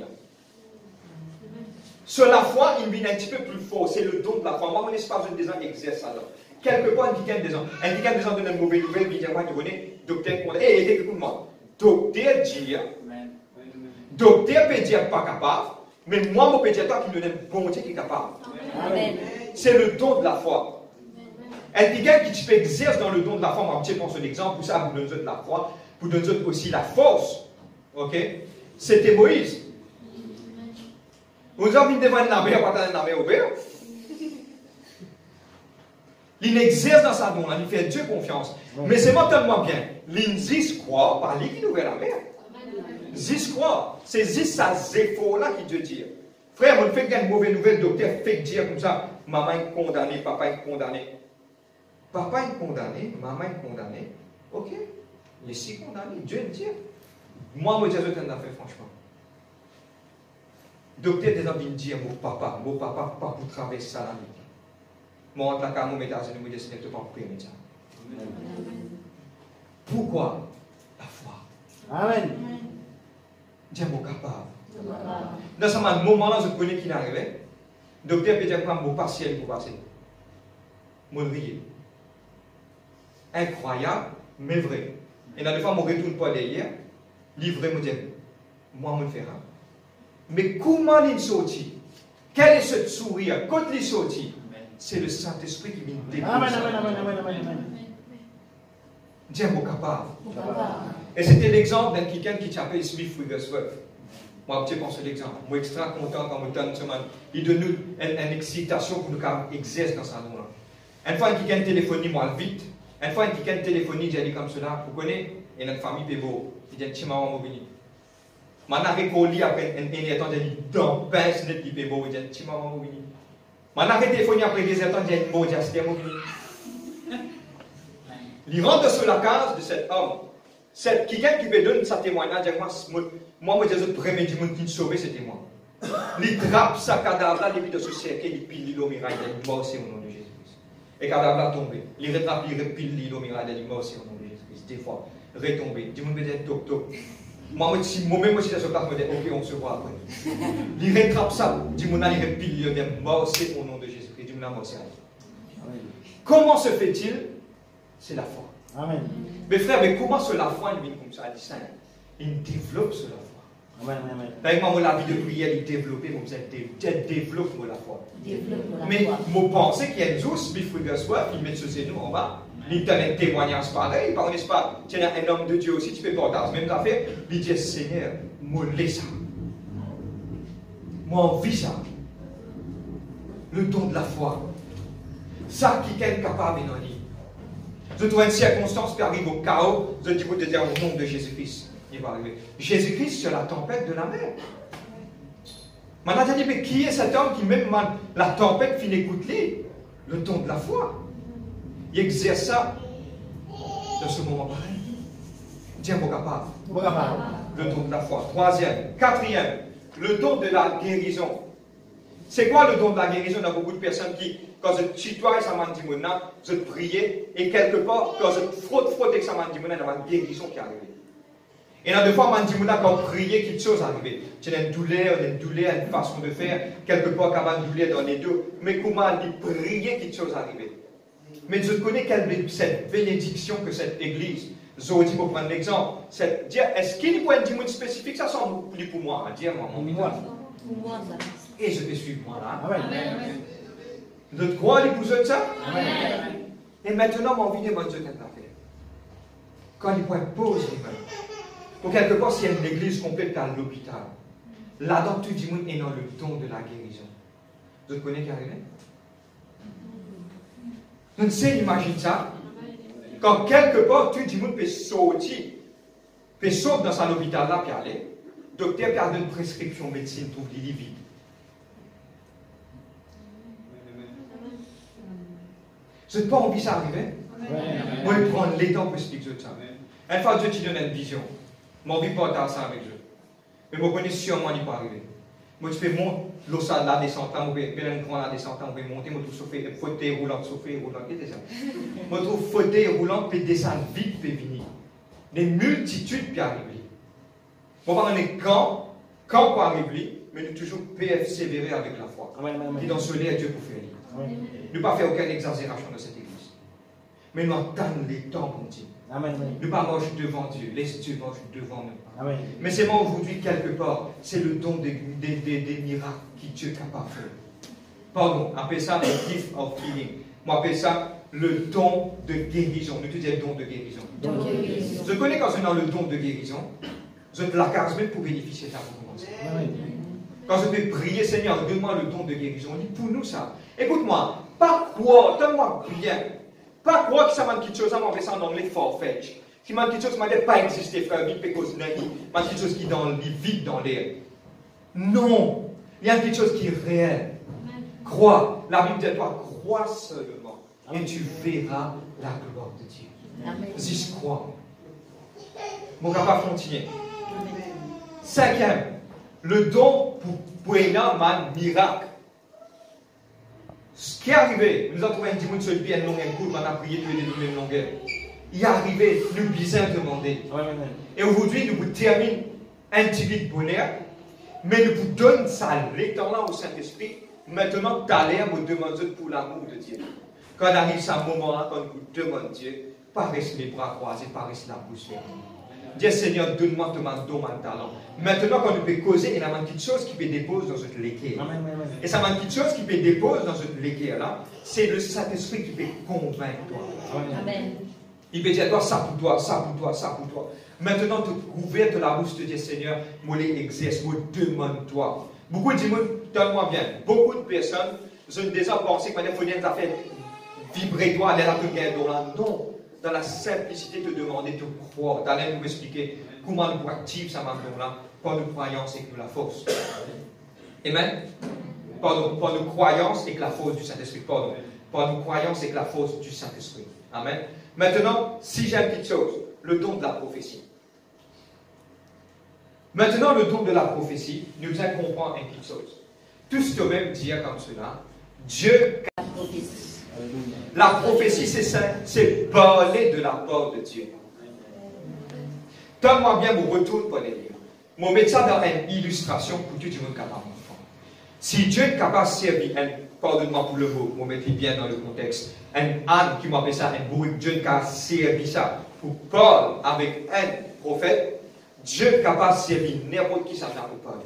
Sur la foi, il vient un petit peu plus fort, c'est le don de la foi. Moi, mon espace de des ans exerce ça là. Quelque part, un kicken des gens donne une mauvaise nouvelle, il dit, moi, il dit, docteur, écoute-moi, docteur dit, docteur peut dire pas capable, mais moi, mon pédiatre qui nous donne bon Dieu qui est capable. C'est le don de la foi. Un quelqu'un qui peut exercer dans le don de la foi, moi, je pense un exemple, pour ça, vous donnez de la foi, vous donnez aussi la force. Ok? C'était Moïse. Vous avez devant une navire, pas une navire ouvert. Il exerce dans sa don, il fait Dieu confiance. Mais c'est tellement bien. Il croit par lui qui nous ouvert la mer. Zis croit. C'est Zis sa zépho-là qui Dieu dit. Frère, on fait une mauvaise nouvelle, docteur fait dire comme ça, maman est condamnée, papa est condamné. Papa est condamné, maman est condamnée. Ok? Il est si condamné, Dieu le dit. Moi, je dis, je t'en ai fait franchement. Docteur des hommes dit mon papa, pas pour traverser ça la nuit. Moi, entre la carte, mon métage, je me dis, ce n'est pas pour prier, ça. Pourquoi? La foi. Amen. Dieu est capable. Dans ce moment-là, je connais qui est arrivé. Docteur peut dire que mon partiel pour passer. Mon riez. Incroyable, mais vrai. Et dans des fois, je ne retourne pas derrière. Livré, me dit, moi, je le ferai. Mais comment il sortit? Quel est ce sourire? Quand il sortit, c'est le Saint-Esprit qui vient déposer. Amen. Dieu est capable. Et c'était l'exemple d'un quelqu'un qui s'appelle Smith Wigglesworth. Moi, je pense à l'exemple. Je suis extra content quand je donne ce man. Il donne nous une excitation pour nous exercer dans sa nom. Une fois, quelqu'un téléphonie, moi, vite. Une fois, quelqu'un téléphonie, j'ai dit comme cela. Vous connaissez? Et notre famille est beau. Il dit, Tima, on va venir. Maintenant, avec Oli, après, il attend, j'ai dit, dans pince, net qui est beau. Il dit, Tima, on va venir. Maintenant, téléphonie, après des attentes, j'ai dit, bon, j'ai dit, on va venir. Il rentre sur la case de cet homme. C'est quelqu'un qui peut donner sa témoignage. Moi, je dis, le premier du monde qui nous sauve, c'était moi. Il trappe sa cadavre là, il de ce cercle, il pile l'île au mirail, il dit, moi aussi au nom de Jésus-Christ. Et le cadavre là tombé. Il rattrape, il repile l'île au mirail, il dit, moi aussi au nom de Jésus-Christ. Des fois, retombé. Du monde peut dire, toc, toc. Moi-même aussi, je suis là, je me dis, ok, on se voit après. Il rattrape ça, du monde il repile, il dit, moi aussi au nom de Jésus-Christ. Du monde moi aussi. Comment se fait-il? C'est la foi. Amen. Mais frère, mais comment sur la foi, il vient comme ça? Il développe sur la foi. Amen. Par exemple, la vie de prière, il développe comme ça, il développe la foi. Mais je pense qu'il y a une chose, Smith Wigglesworth, il met ce genou en bas, il donne un témoignage pareil, par n'est-ce pas? Tu es un homme de Dieu aussi, tu peux porter même affaire. Il dit, Seigneur, moi, laisse ça. Moi, envie ça. Le don de la foi. Ça qui est capable d'en dire. Je trouve une circonstance qui arrive au chaos, je dis, vous te dire au nom de Jésus-Christ. Il va arriver. Jésus-Christ sur la tempête de la mer. Maintenant, tu as dit, mais qui est cet homme qui, même la tempête, finit écoute-les? Le don de la foi. Il exerce ça dans ce moment pareil. Dieu est capable. Le don de la foi. Troisième. Quatrième, le don de la guérison. C'est quoi le don de la guérison? Il y a beaucoup de personnes qui, quand je tutoie ça m'a dit, je priais, et quelque part, quand je frotte avec ça m'a dit, il y a une guérison qui arrive. Et là, deux fois, m'a dit, quand je priais, quelque chose arrive. Tu as une douleur, une façon de faire, quelque part, quand une douleur dans les deux, mais comment il priait, quelque chose arrive. Mais je connais cette bénédiction que cette église, Zodi, pour prendre l'exemple, est-ce qu'il y a une dimension spécifique? Ça semble plus pour moi, dire moi. Et je te suis moi là. Amen. De croire les besoins de ça? Amen. Et maintenant, mon vie de mon Dieu, quand il point pause, pour quelque part, s'il y a une église complète à l'hôpital, là-dedans, tout le monde est dans le don de la guérison. Vous connaissez qui arrive? Vous ne sais, imagine ça. Quand quelque part, tout le monde peut sortir, peut sortir dans son hôpital là, puis aller, docteur peut avoir une prescription médecine, trouve l'île vide. Vous n'avez pas envie que ça arrive? Moi, je prends les temps pour expliquer ça. Une fois Dieu te donne une vision, moi, je ne pas partager ça avec Dieu. Mais je connais sûrement qu'il ne peut pas arriver. Moi, je fais monter l'eau la descente, je vais prendre la descente, je vais monter, je trouve fauteuil roulant, qu'est-ce que c'est? Je trouve fauteuil roulant, puis descendre vite, puis venir. Des multitudes puis arriver. Bon, on est quand pour arriver, mais nous toujours persévérer avec la foi. Et dans ce lait, Dieu pour faire lire. Ne pas faire aucune exagération de cette église. Mais nous attendons les temps pour Dieu. Ne pas marcher devant Dieu. Laisse Dieu marcher devant nous. Amen. Mais c'est moi aujourd'hui, quelque part, c'est le don des miracles que Dieu est capable de faire. Pardon, appelle ça le gift of healing. Moi, appelle ça le don de guérison. Nous te disons le don de guérison. Je connais quand on a le don de guérison, je te la case même pour bénéficier de ça pour commencer. Quand je vais prier, Seigneur, donne-moi le don de guérison. On dit pour nous ça. Écoute-moi, pas quoi, donne-moi bien. Pas croire que ça m'a quelque chose, ça m'a fait ça en anglais far-fetched. Qui m'a quelque chose qui m'a dit pas exister, frère, vite, parce que m'a quelque chose qui est dans le vide dans l'air. Non, il y a quelque chose qui est réel. Crois. La Bible dit à toi, crois seulement. Et tu verras la gloire de Dieu. Juste crois. Mon papa continue. Cinquième, le don pour un miracle. Ce qui est arrivé, nous avons trouvé un dimanche sur le pied, un long cours, on a prié tous les deux mêmes longueurs. Il est arrivé, nous bisons demander. Et aujourd'hui, nous vous terminons un petit peu de bonheur, mais nous vous donnons ça, l'étendard au Saint-Esprit. Maintenant, d'aller vous demander pour l'amour de Dieu. Quand arrive ce moment-là, quand vous demandez Dieu, pas rester les bras croisés, pas rester la bouche fermée. Dis Seigneur, donne-moi ton don, mon talent. Maintenant, quand nous pouvons causer, il y a une petite chose qui peut déposer dans notre légué. Et ça, une petite chose qui peut déposer dans notre légué, là, c'est le Saint-Esprit qui peut convaincre toi. Amen. Il peut dire à toi, ça pour toi, ça pour toi, ça pour toi. Maintenant, tu ouvres de la bouche, tu dis Seigneur, moi les exerce, moi demande-toi. Beaucoup de gens, donne-moi bien. Beaucoup de personnes, je ne déjà pensé qu'il faut bien faire vibrer toi, aller à la non. Dans la simplicité de demander, de croire, d'aller nous expliquer comment nous active ça maintenant-là, par nos croyances et que la force. Amen. Par nos croyances et que la force du Saint-Esprit. Pardon. Par nos croyances et que la force du Saint-Esprit. Amen. Maintenant, si j'ai une petite chose, le don de la prophétie. Maintenant, le don de la prophétie, nous allons comprendre une petite chose. Tout ce que même dire comme cela, Dieu. La prophétie, c'est ça, c'est parler de la part de Dieu. Donne-moi bien mon retour pour les livres. Mon mettre ça dans une illustration pour tout le monde capable de comprendre. Si Dieu est capable de servir, pardonne-moi pour le mot, mon mettez bien dans le contexte, un âne qui m'appelle ça, un bourrique, Dieu qui a servi ça pour parler avec un prophète, Dieu est capable de servir n'importe qui ça pour parler.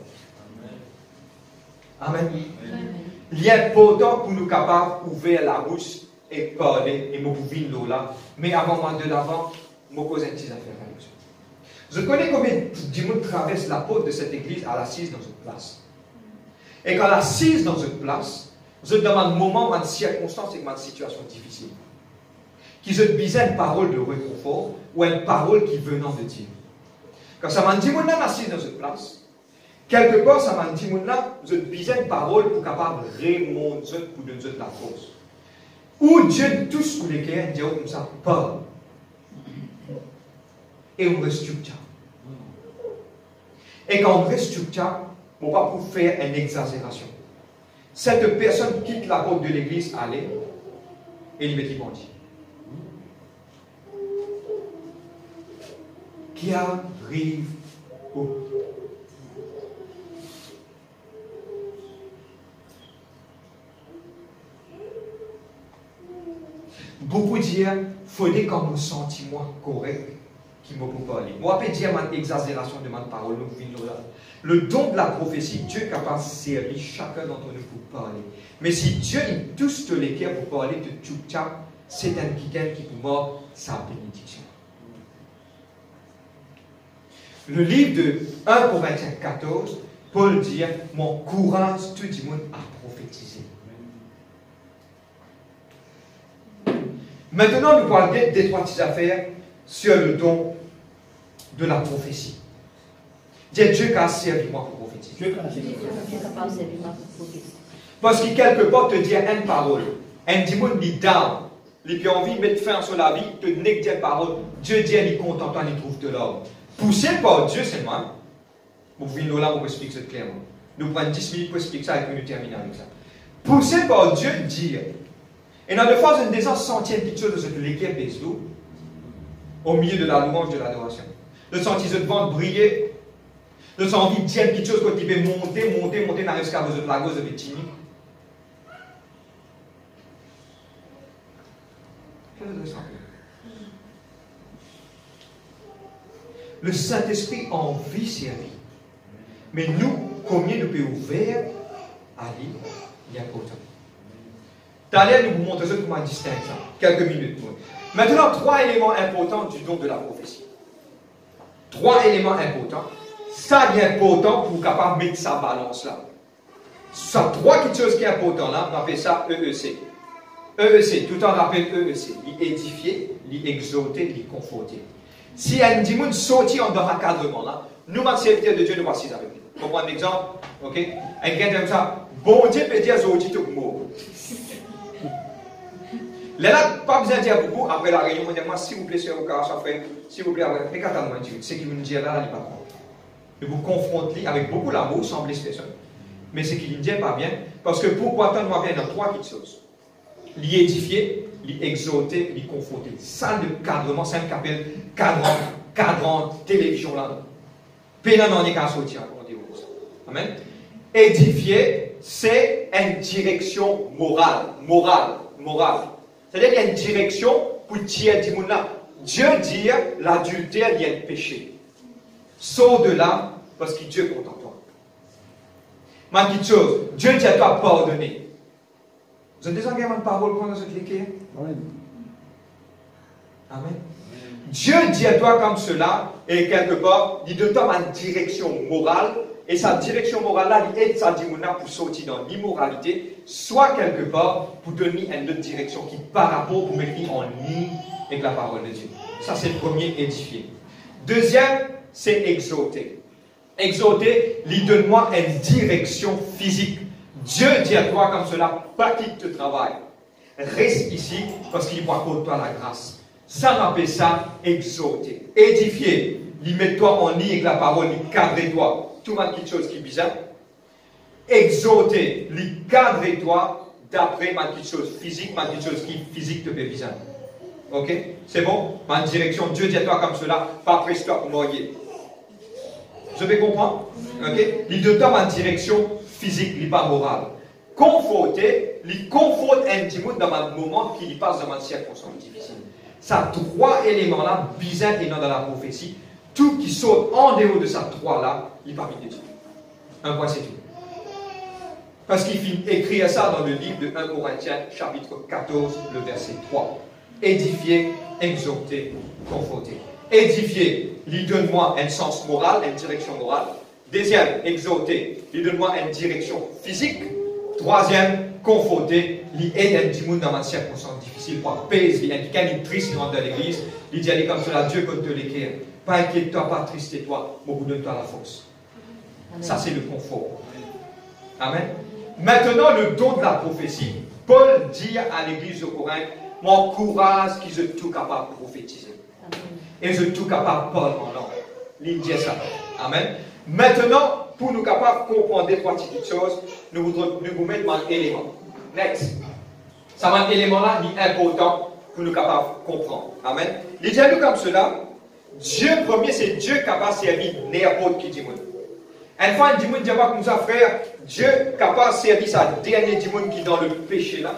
Amen. Il est important pour nous capables d'ouvrir la bouche et parler et me pouvez l'eau là. Mais avant moi de l'avant, je me pose une petite affaire avec Dieu. Je connais combien de monde traverse la porte de cette église à l'assise dans une place. Et quand l'assise dans une place, je demande un moment, une circonstance et une situation difficile. Qui je disais une parole de réconfort ou une parole qui venant de Dieu. Quand ça m'a dit, moi, assise dans une place, quelque part, ça m'a dit, moi, je disais une parole pour capable de remonter pour donner la force. Où Dieu touche tous les cœurs, Dieu comme ça, parle. Et on restructure. Et quand on restructure, on va pas faire une exagération. Cette personne quitte la porte de l'église, allez, et il met qui bandit. Qui arrive où? Beaucoup disent, il faudrait qu'on me sentiment correct qui me peut parler. Moi, je peux dire une exagération de ma parole. Le don de la prophétie, Dieu est capable de servir chacun d'entre nous pour parler. Mais si Dieu il touche tous les cœurs pour parler de tout ça, c'est un quelqu'un qui peut mort sa bénédiction. Le livre de 1 Corinthiens 14, Paul dit, mon courage, tout le monde a prophétisé. Maintenant, nous parlons des trois petites affaires sur le don de la prophétie. Dieu qui a servi moi pour prophétiser. Parce que quelque part te dit une parole, un démon dit down, il peut envie de mettre fin sur la vie, te nègre des paroles. Dieu dit, il est content, il trouve de l'ordre. Poussé par Dieu seulement, vous pouvez nous là, vous expliquer ça clairement. Nous prenons 10 minutes pour expliquer ça et puis nous terminons avec ça. Poussé par Dieu, dire. Et dans le phase une des centième petite chose de ce que l'équipe est au milieu de la louange de l'adoration. Le senti de vente briller. Le sens envie de dire une petite chose quand il peut monter dans l'esclavage de la gauche de Bétini. Le Saint-Esprit a envie de servir. Mais nous, combien nous pouvons ouvrir à lui, il y a pourtant. D'ailleurs, nous vous montrons ça comment distinguer ça. Quelques minutes. Maintenant, 3 éléments importants du don de la prophétie. 3 éléments importants. Ça est important pour capable mettre sa balance là. Ça, 3 quelque chose qui est important là, on appelle ça EEC. EEC, tout le temps on appelle EEC. L'édifier, l'exalter, les conforter. Si il y a une dimension sortie en dehors encadrement là, nous, les serviteurs de Dieu, nous voici avec lui. On prend un exemple, ok? Un gars comme ça, bon Dieu peut dire Zoti tout le mot. Là, pas besoin de dire beaucoup, après la réunion, on dit, moi, s'il vous plaît, sur vos caractères, frère, s'il vous plaît, regardez-moi Dieu, ce qu'il nous dit là, il n'est pas bon. Et vous confrontez avec beaucoup d'amour, sans blesser personne. Mais ce qu'il ne dit pas bien, parce que pourquoi tant moi bien dans 3 petites choses. L'y édifier, l'y exhorter, l'y conforter. Ça, le cadrement, c'est un qu'appelle cadran, télévision là. Pénan n'en est qu'à sortir, on dit ça. Amen. Édifier, c'est une direction morale. C'est-à-dire qu'il y a une direction pour dire, Dieu dit l'adultère, il y a un péché. Sors de là, parce que Dieu compte en toi. Ma petite chose, Dieu dit à toi pardonner. Vous avez des engagements de parole pour nous expliquer? Amen. Amen. Dieu dit à toi comme cela, et quelque part, il te donne une direction morale, et sa direction morale-là, il aide sa dimouna pour sortir dans l'immoralité, soit quelque part, pour donner une autre direction qui, par rapport, pour mettre en ligne avec la parole de Dieu. Ça, c'est le premier, édifier. Deuxième, c'est exhorter. Exhorter, lui donne-moi une direction physique. Dieu dit à toi comme cela, pas quitte te travail. Reste ici, parce qu'il voit pour toi la grâce. Ça m'appelle ça exhorter. Édifier, lui mets-toi en ligne avec la parole, lui cadre-toi. Tout ma petite chose qui est bizarre. Exhorter, lui cadre-toi d'après ma petite chose physique, ma petite chose qui est physique te fait bizarre. Ok? C'est bon? Ma direction, Dieu dit à toi comme cela, pas presse-toi pour mourir. Vous avez compris? Ok? Il donne ma direction physique, il pas morale. Conforter, il conforte un petit mot dans un moment qui passe dans une circonstance difficile. Ça, 3 éléments-là, bizarres et non dans la prophétie, tout qui saute en dehors de ces 3-là, il pas mis de Dieu. Un point, c'est tout. Parce qu'il écrit ça dans le livre de 1 Corinthiens, chapitre 14, le verset 3. Édifier, exhorter, conforter. Édifier, lui donne-moi un sens moral, une direction morale. Deuxième, exhorter, lui donne-moi une direction physique. Troisième, conforter, lui aide un petit monde dans une circonstance difficile, pour pèse, lui indique une triste rentre dans l'église, lui dit allez comme cela, Dieu compte te l'écrire. Pas inquiète-toi, pas triste-toi, mais vous donne-toi la force. Amen. Ça, c'est le confort. Amen. Maintenant, le don de la prophétie. Paul dit à l'église de Corinthe, m'encourage qu'ils soient tout capables de prophétiser. Amen. Et je tout capable de parler en langue. Il dit ça. Amen. Maintenant, pour nous capables de comprendre des petites choses, nous vous mettons un élément. Next. Ça va un élément-là, il est important pour nous capables de comprendre. Amen. Il dit à nous comme cela, Dieu premier, c'est Dieu capable de servir n'importe qui dit. Une fois, il dit pas comme ça, frère, Dieu capable de servir sa dernière démon qui est dans le péché là.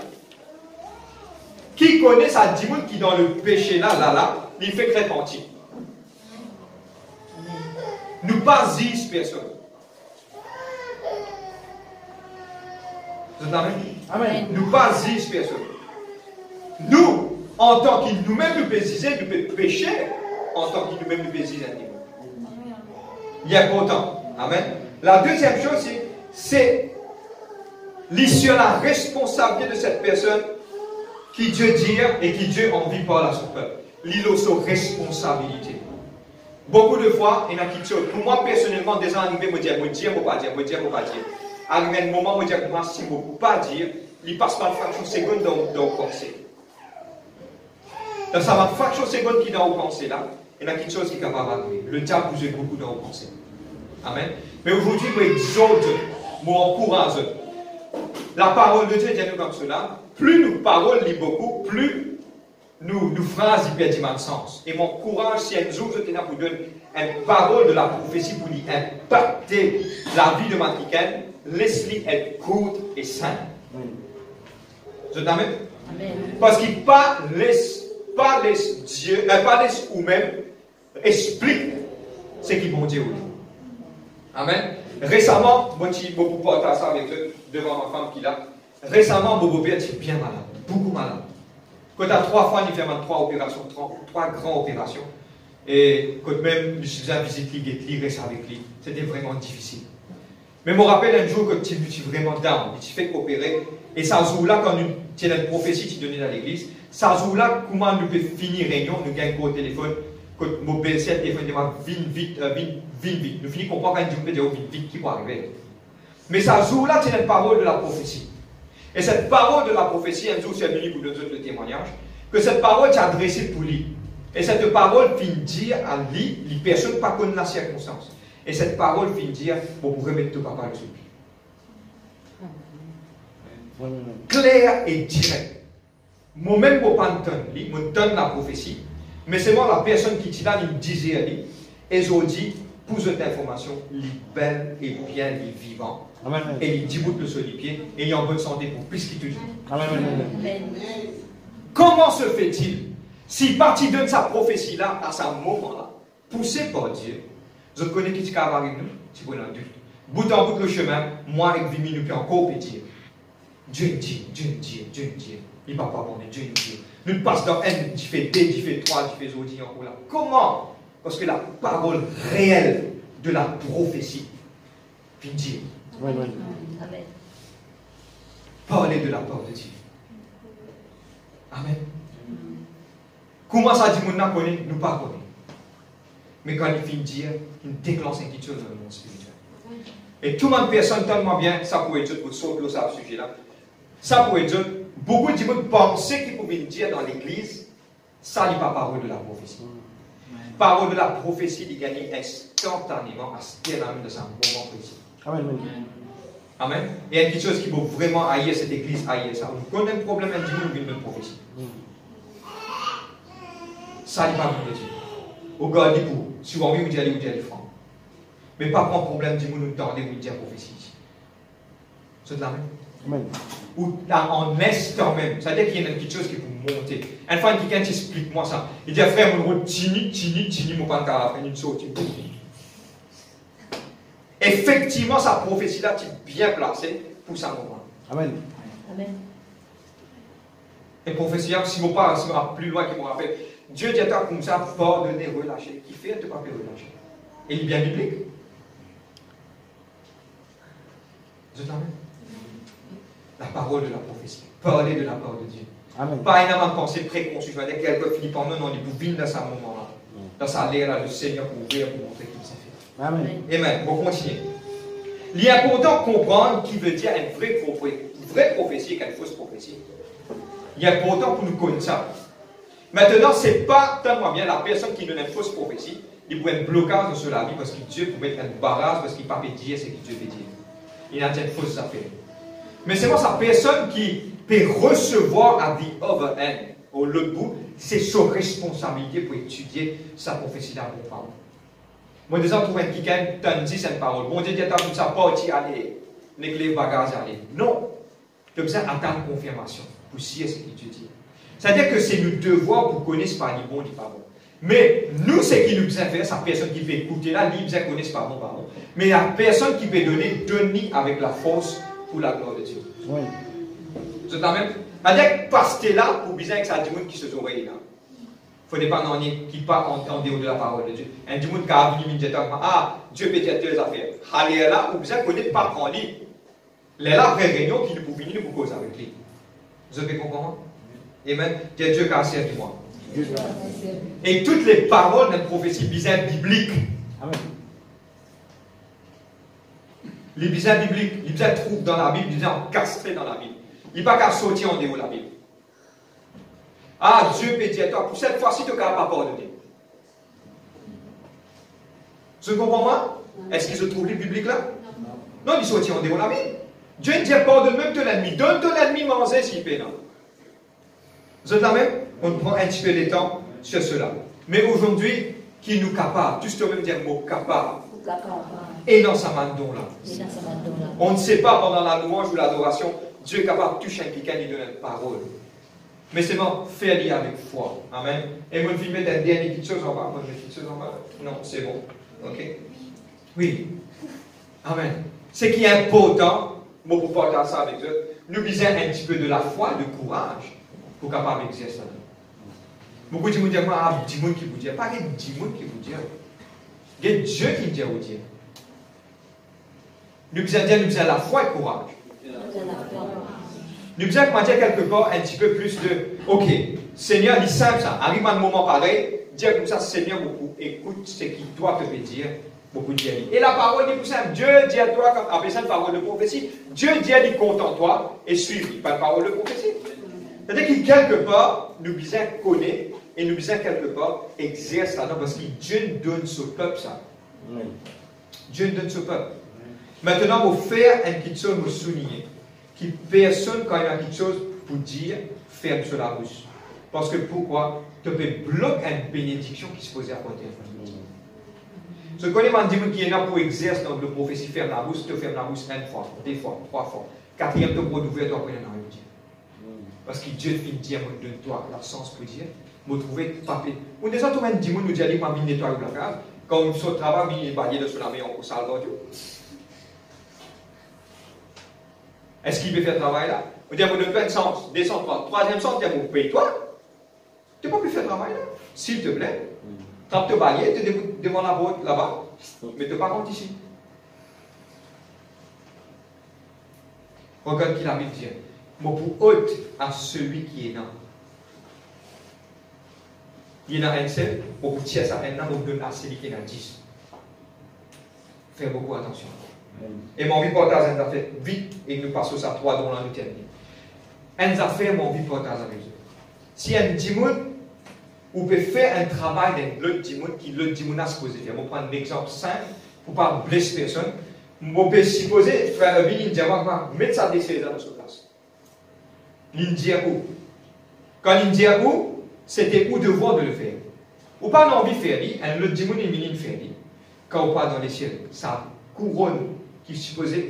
Qui connaît sa démon qui est dans le péché là, il fait repentir. Nous pas zis personne. Vous êtes amen? Amen. Nous pas zis personne. Nous, en tant que nous-mêmes nous pouvons pécher, en tant que nous-mêmes nous pouvons un démon. Il y a important. Amen. La deuxième chose, c'est sur la responsabilité de cette personne qui Dieu dit et qui Dieu envie par à son peuple. L'île sur responsabilité. Beaucoup de fois, il y a quelque chose. Pour moi, personnellement, des gens arrivent me dire, je ne pas dire. Arrivé un moment, je dis, moi, si je ne peux pas dire, il passe pas une fraction de seconde dans le conseil. dans sa fraction seconde qui est dans vos pensées là, il y a quelque chose qui est capable d'arriver. Le diable vous aide beaucoup dans vos pensées. Amen. Mais aujourd'hui, je exhorte, je encourage. La parole de Dieu dit comme cela. Plus nous parlons beaucoup, plus nous phrases y perdent de sens. Et mon courage, si un jour je tenais pour donner une parole de la prophétie pour lui impacter la vie de ma quelqu'un, laisse-lui être courte et simple. Je t'amène. Parce qu'il pas laisse Dieu, pas laisse ou même explique ce qu'il vont dire. Amen. Récemment, moi je beaucoup partager ça avec eux devant ma femme qui l'a. Récemment, mon beau-père était bien malade, beaucoup malade. Quand tu as 3 fois, il fait même 3 opérations, 3 grandes opérations. Et quand même, je faisais une visite, il reste avec lui. C'était vraiment difficile. Mais je me rappelle un jour que tu es vraiment down, tu fais opérer. Et ça joue-là, quand tu as une prophétie qui donnait dans l'église, ça joue-là, comment nous pouvons finir réunion, nous gagnons au téléphone, quand mon BC, le téléphone dit, vite. Nous finissons comprendre quand nous disons vite qui peut arriver. Mais ça joue-là, tu as une parole de la prophétie. Et cette parole de la prophétie, un jour, c'est venu pour nous donner le témoignage, que cette parole est adressée pour lui. Et cette parole vient dire à lui, les personnes pas connaissent la circonstance. Et cette parole vient dire, vous pouvez mettre ton papa dessus. Clair et direct. Moi-même, je ne pas me donne la prophétie, mais c'est moi la personne qui dit là, il me disait à lui, et je dis, pour cette information, il est belle et bien, il est vivant. Amen. Et il dit bout de sur les pieds, et il est en bonne santé pour plus qu'il te dit. Amen. Comment se fait-il, si parti donne sa prophétie-là, à ce moment-là, poussé par Dieu, je connais qui est avec nous, c'est pour l'adulte. Bout en bout le chemin, moi et Vimy, nous pouvons encore pétir. Dieu dit. Il ne va pas bon, Dieu dit. Nous passons dans un, tu fais 2, tu fais 3, tu fais audio encore là. Comment? Parce que la parole réelle de la prophétie vient dire. Amen. Parler de la part de Dieu. Amen. Comment ça dit, nous ne connaissons, nous pas connaissons. Mais quand il vient dire, il déclenche quelque chose dans le monde spirituel. Et tout le monde, personne tellement bien, ça pourrait être pour sauver ça ce sujet-là. Ça pourrait être, beaucoup de gens pensaient qu'ils pouvaient dire dans l'église, ça n'est pas parole de la prophétie. Parole de la prophétie, il gagne instantanément à ce qu'il y a dans un moment précis. Amen. Amen. Et il y a quelque chose qui peut vraiment haïr cette église, haïr ça. Quand on a un problème, on dit nous une prophétie. Ça n'est pas parole de Dieu. Au gars, dit pour, si vous avez dit, vous dites franc. Mais pas prendre problème, dis-moi, nous tendez, vous dites prophétie. C'est de la même. Amen. Ou là, en instant même, c'est-à-dire qu'il y a quelque chose qui peut monter. Une fois, quelqu'un t'explique-moi ça. Il dit, frère, mon tini, mon pantalon, une sortie. Effectivement, sa prophétie-là est bien placée pour ça moment. Amen. Amen. Et prophétie, si je ne plus loin, qui me rappelle, Dieu dit à comme ça, pardonner, relâcher. Qui fait, tu ne peux pas relâcher. Et il est bien biblique. Je t'emmène. La parole de la prophétie. Parler de la parole de Dieu. Amen. Pas énormément de pensée préconçue. Je vais dire quelqu'un finit par nous, non, il vous vient dans ce moment-là. Dans sa l'air, le Seigneur pour ouvrir, pour montrer qu'il s'est fait. Amen. Amen. On va continuer. Il est important de comprendre qui veut dire une vraie prophétie et une fausse prophétie. Il est important pour nous connaître ça. Maintenant, ce n'est pas tellement bien la personne qui donne une fausse prophétie. Il peut être un blocage sur la vie parce que Dieu peut être un barrage parce qu'il ne peut pas dire ce que Dieu veut dire. Il a une fausse affaire. Mais c'est moi, sa personne qui peut recevoir à the other end, au l'autre bout, c'est sa responsabilité pour étudier sa prophétie dans mon parole. Moi, déjà, pour un quelqu'un, tu cette parole. Bon Dieu dit, comme ça, pas y aller, les bagages aller. Non. Tu as besoin d'attendre confirmation pour scier ce que Dieu dit. C'est-à-dire que c'est notre devoir pour connaître pas ni bon ni pas bon. Mais nous, ce qui nous besoin faire, c'est la personne qui peut écouter là, lui, besoin connaître pas bon, pas bon. Mais la personne qui peut donner avec la force pour la gloire de Dieu. Oui. Je t'amène. C'est-à-dire que passer là, pour besoin que ça du monde qui se oreilles là. Il ne faut pas qui part en dehors de la parole de Dieu. Un du monde qui a venu immédiatement, ah, Dieu peut dire telles affaires. Allez là, ou besoin connaître pas en lui. Les là, vraie réunion qui nous peut venir pour cause avec lui. Vous avez compris? Amen. Dieu qui a servi moi. Et toutes les paroles d'une prophétie bizarre biblique. Amen. Les bizarres bibliques, les bizarres trouvent dans la Bible, les bizarres encastrés dans la Bible. Il n'y a pas qu'à sortir en dehors de la Bible. Ah, Dieu peut dire, toi, pour cette fois-ci, tu ne vas pas pardonner. Tu comprends moi? Est-ce qu'ils se trouvent les bibliques là? Non, ils sont en démon la Bible. Dieu dit, pardonne même ton ennemi. Donne ton ennemi manger s'il peut, non? Vous êtes là même? On prend un petit peu de temps sur cela. Mais aujourd'hui, qui nous capable, juste même dire le mot capable. Et dans sa main don là. On ne sait pas pendant la louange ou l'adoration, Dieu est capable de toucher quelqu'un et lui donner une parole. Mais c'est bon, fais-le avec foi. Amen. Et moi, je vais mettre une dernière petite chose en bas. Moi, je vais mettre une petite chose en bas. Non, c'est bon. Ok? Oui. Amen. Ce qui est important, moi, pour partager ça avec eux, nous disons un petit peu de la foi, de courage, pour capable d'exercer ça. Beaucoup de gens disent, ah, 10 gens qui vous disent. Pas 10 gens qui vous disent. Il y a Dieu qui dit vous dire. Nous disons la foi et le courage. Nous disons comment dire quelque part un petit peu plus de, ok, Seigneur, il est simple ça. Arrive à un moment pareil, dire comme ça, Seigneur, beaucoup, écoute ce qu'il doit te dire. Beaucoup de dire. Et la parole dit plus simple. Dieu dit à toi, comme appelle ça une parole de prophétie, Dieu dit à lui, contente-toi et suis. Pas une parole de prophétie. C'est-à-dire qu'il, quelque part, nous disons connaître et nous disons quelque part exerce ça. Non, parce que Dieu nous donne ce peuple ça. Oui. Dieu nous donne ce peuple. Maintenant, vous faire une petite chose, vous souligner. Qui personne, quand il y a quelque chose pour dire, ferme sur la bouche. Parce que pourquoi? Tu peux bloquer une bénédiction qui se posait à côté. Ce qu'on dit qui est là pour exercer dans le prophétie, ferme la bouche, tu fermes la bouche une fois, deux fois, trois fois. Quatrième, tu peux ouvrir, tu vas rien dire. Parce que Dieu fait dire, donne-toi la sens pour dire, me trouver papier. On est déjà tout le monde dit, nous dit, allez, moi, je nettoie la case. Quand on sort de travail, il est balayé de la main, on sale dans Dieu. Est-ce qu'il veut faire le travail là? On dit, on donne un sens, descends pas. Troisième sens, on dit, paye-toi. Tu ne peux plus faire le travail là. S'il te plaît. Quand tu balayer, tu es devant la boîte là-bas. Mais tu ne pas compte ici. Regarde qui la Bible dit. Moi, pour ôte à celui qui est là. Il y en a un seul, pour tirer ça, un homme, on donne à celui qui est là 10. Fais beaucoup attention. Et mon vie partage une affaire vite et nous passons ça 3 dont là nous terminons. Une affaire, mon vie partage avec eux. Si un dimoun, vous pouvez faire un travail d'un autre dimoun qui l'autre dimoun a supposé faire. Je vais prendre un exemple simple pour ne pas blesser personne. Je peux supposer faire un bin Nindiago, mettre ça des César dans sa place. Nindiago. Quand Nindiago, c'était au devoir de le faire. Ou pas envie de faire, un autre dimoun est venu faire. Quand on part dans les ciels, ça couronne qui supposait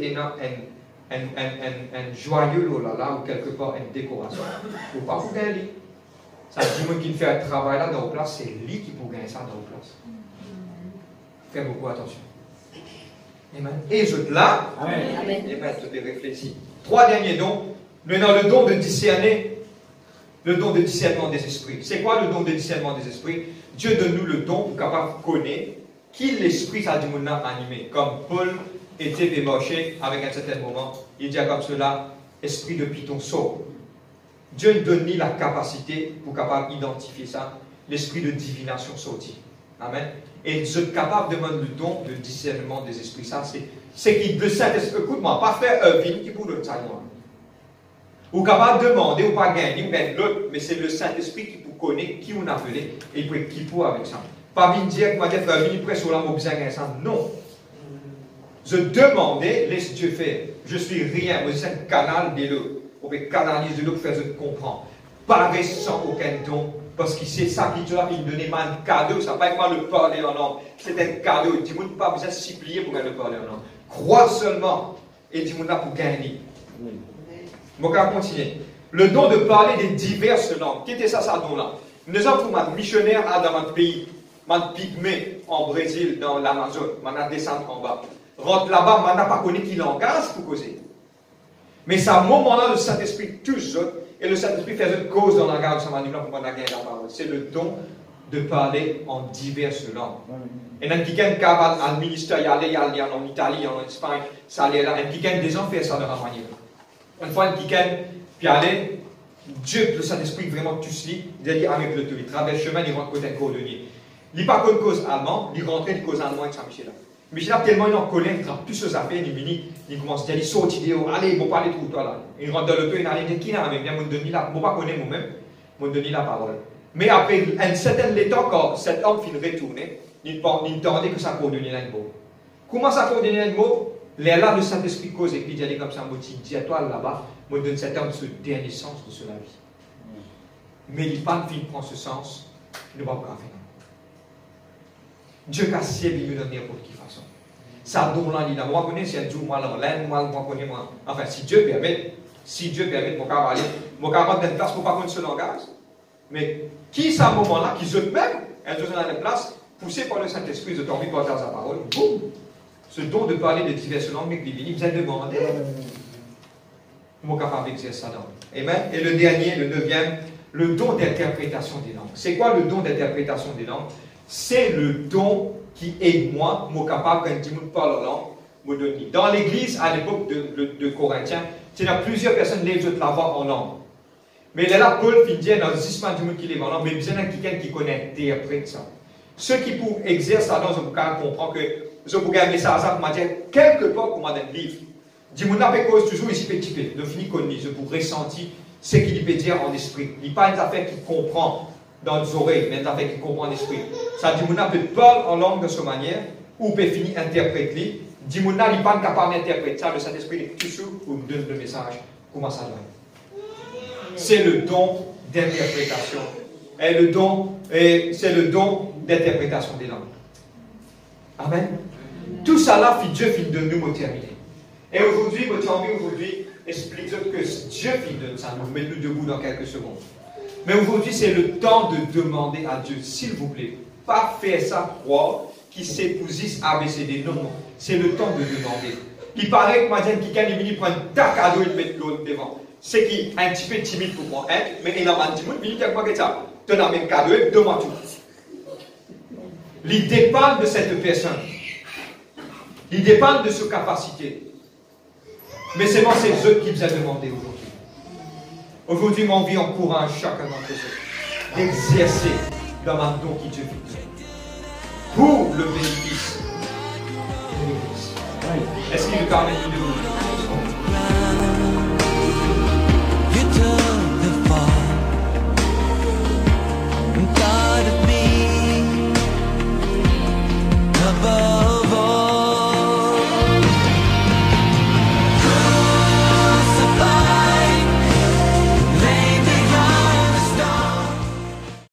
un joyeux là, ou quelque part une décoration. Ou pas pour gagner. Ça dit qu'il fait un travail là dans la place, c'est lui qui peut gagner ça dans la place. Fais beaucoup attention. Amen. Et je là, Amen. Amen. Tu te réfléchis. 3 derniers dons. Maintenant, le don de discerner, le don de discernement des esprits. C'est quoi le don de discernement des esprits? Dieu donne-nous le don pour capable connaître qui l'esprit ça dit mon animé. Comme Paul était marché avec un certain moment, il dit comme cela, esprit de Python sort. Dieu nous donne la capacité pour capable identifier ça, l'esprit de divination sorti. Amen. Et vous êtes capable de demander le don de discernement des esprits. Ça, c'est qui le Saint-Esprit. Écoute-moi, pas faire un vin qui pour le taille. Ou capable de demander ou pas gagner, ou bien l'autre, mais c'est le Saint-Esprit qui peut connaître qui on a appelé et il peut être qui pour avec ça. Pas bien dire que moi, je vais faire un près sur la mot besoin ça. Non. Je demandais, laisse Dieu faire. Je suis rien. Moi, c'est un canal de l'eau. On peut canaliser de l'eau pour faire je comprends. Pas sans aucun don. Parce que c'est ça qui te l'a donné un cadeau. Ça n'a pas été le parler en langue. C'est un cadeau. Dis-moi pas besoin de s'y plier pour le parler en langue. Crois seulement. Et dis-moi là pour gagner. Bon, on va continuer. Le don de parler des diverses langues. Qu'est-ce que ça don-là? Nous avons un missionnaire dans notre pays. Man pygmée en Brésil, dans l'Amazon, man a descendu en bas. Rentre là-bas, man n'a pas connu qui langage pour causer. Mais c'est à un moment-là, le Saint-Esprit touche eux, et le Saint-Esprit fait une cause dans la garde, ça m'a dit là pour qu'on a gagné la parole. C'est le don de parler en diverses langues. Et dans quelqu'un qui a un ministère, il y a en Italie, en Espagne, ça allait là. Et quelqu'un des gens fait ça de la manière. Une fois, quelqu'un, puis aller, Dieu, le Saint-Esprit vraiment touche lui, il a dit avec le tout, il traverse le chemin, il rentre côté un cordonnier. Il n'est pas qu'une cause allemande, il rentre une cause allemande avec Saint-Michel. Michel a tellement en colère, il trappe plus ses affaires, il commence à dire, saute, il dit, allez, il ne faut pas aller tout toi là. Il rentre dans le toit, il a dit, qui n'a même bien mon demi là, il ne faut pas connaître moi-même. m'a donné la parole. Mais après un certain temps, quand cet homme finit retourner, il entendait que ça coordonnait un mot. Comment ça coordonnait un mot? Là, le Saint-Esprit cause et puis il dit comme ça, il dit à toi là-bas, me donne cet homme ce dernier sens de cela vie. Mais il pas de prend ce sens, il ne va pas faire. Dieu a ciel, il me donne n'importe quelle façon. Ça donne là, il a moi connais si un jour moi l'enlève, moi connais moi. Enfin, si Dieu permet, mon cas va aller, mon cas va être place pour pas connaître ce langage. Mais qui c'est à ce moment-là, qui eux même, elles sont dans la place, poussés par le Saint-Esprit, ils ont envie de porter sa parole, boum! Ce don de parler de diverses langues, mais qui vous a demandé, moi capable d'exercer ça dans. Amen. Et le dernier, le neuvième, le don d'interprétation des langues. C'est quoi le don d'interprétation des langues? C'est le don qui aide moi capable, quand je parle la langue, me donner. Dans l'église, à l'époque de Corinthiens, il y a plusieurs personnes qui ont la voix en langue. Mais là, Paul finit dans le gisement du monde qui est en langue, mais il y a quelqu'un qui connaît, interprète ça. Ceux qui pour exercer ça dans un bouquin comprennent que je vous un message à m'a dit quelque part comme dans un livre. Dis-moi n'a pas cause toujours ici petit peu. De finir qu'on je pour ressentir ce qu'il peut dire en esprit. Il n'est pas une affaire qui comprend dans les oreilles, mais une affaire qui comprend en esprit. Ça dit mon peut parler en langue de cette manière ou peut finir interpréter. Dis-moi n'est pas capable d'interpréter ça. Le Saint-Esprit est toujours pour nous donner le message. Comment ça doit être. C'est le don d'interprétation. Et c'est le don d'interprétation des langues. Amen. Tout ça là, Dieu finit de nous terminer. Et aujourd'hui, j'ai envie aujourd'hui expliquer que Dieu finit de ça, nous mettre nous debout dans quelques secondes. Mais aujourd'hui, c'est le temps de demander à Dieu, s'il vous plaît, pas faire ça croire qui s'épousisse ABCD. Non, non. C'est le temps de demander. Il paraît que moi, quelqu'un est venu prendre ta cadeau et mettre l'autre devant. C'est qui est un petit peu timide pour moi, hein? Mais il a un petit peu de quoi que ça. Tu as même cadeau et demande tout. Il dépend de cette personne. Il dépend de sa capacité. Mais c'est eux qui vous a demandé aujourd'hui. Aujourd'hui, mon vie encourage chacun d'entre eux d'exercer le don qui Dieu fait pour le bénéfice de l'Église. Est-ce qu'il nous permet de nous